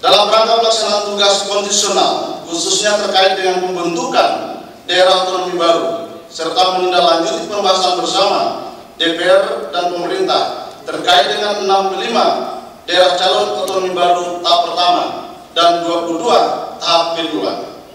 dalam rangka pelaksanaan tugas konstitusional, khususnya terkait dengan pembentukan daerah otonomi baru, serta menindaklanjuti pembahasan bersama DPR dan pemerintah terkait dengan 65 daerah calon otonomi baru tahap pertama dan 22 tahap kedua.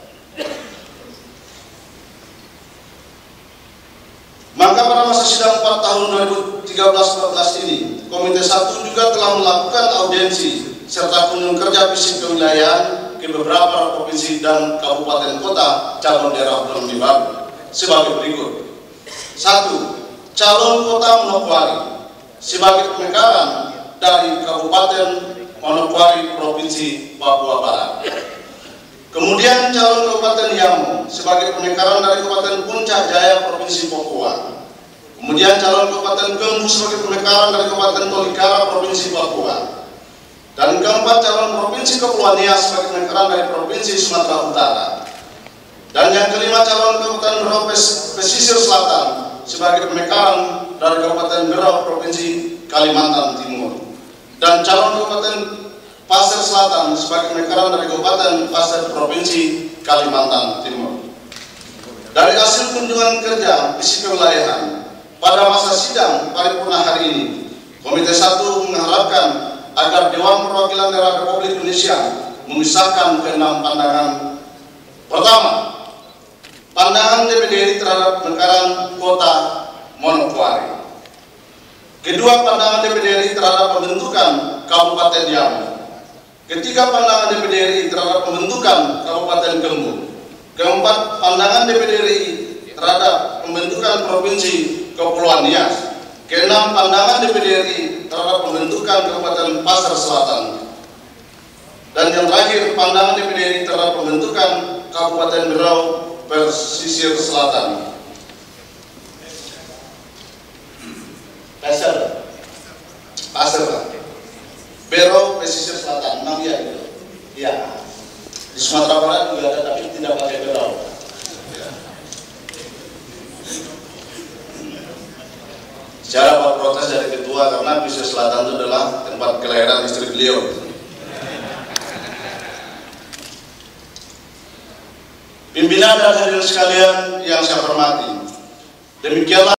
Maka pada masa sidang 4 tahun 2013-14 ini, Komite 1 juga telah melakukan audiensi serta kunjungan kerja fisik kewilayahan ke beberapa provinsi dan kabupaten kota calon daerah otonomi baru sebagai berikut. 1. Calon kota Manokwari sebagai pemekaran dari Kabupaten Manokwari, Provinsi Papua Barat. Kemudian calon Kabupaten Yamo sebagai pemekaran dari Kabupaten Puncak Jaya, Provinsi Papua. Kemudian calon Kabupaten Gembu sebagai pemekaran dari Kabupaten Tolikara, Provinsi Papua. Dan keempat, calon Provinsi Kepulauan Nias sebagai pemekaran dari Provinsi Sumatera Utara. Dan yang kelima, calon Kabupaten Berau Pesisir Selatan sebagai pemekaran dari Kabupaten Berau, Provinsi Kalimantan Timur. Dan calon Kabupaten Pasir Selatan sebagai pemekaran dari Kabupaten Pasir, Provinsi Kalimantan Timur. Dari hasil kunjungan kerja fisik kewilayahan pada masa sidang paripurna hari ini, Komite 1 mengharapkan agar Dewan Perwakilan Daerah Republik Indonesia mengisahkan ke-6 pandangan. Pertama, pandangan DPD RI terhadap pemekaran kota Manokwari. Kedua, pandangan DPD RI terhadap pembentukan Kabupaten Yamo. Ketiga, pandangan DPD RI terhadap pembentukan Kabupaten Gembu. Keempat, pandangan DPD RI terhadap pembentukan Provinsi Kepulauan Nias. Keenam, pandangan DPD RI terhadap pembentukan Kabupaten Pasir Selatan. Dan yang terakhir, pandangan DPD RI terhadap pembentukan Kabupaten Berau Pesisir Selatan. Pasir, Berau Pesisir Selatan, 6 ya itu. Ya. Di Sumatera Barat juga ada, tapi tidak pakai Berau. Secara Pak protes dari ketua karena Pesisir Selatan itu adalah tempat kelahiran istri beliau. Pimpinan dan hadirin sekalian yang saya hormati, demikianlah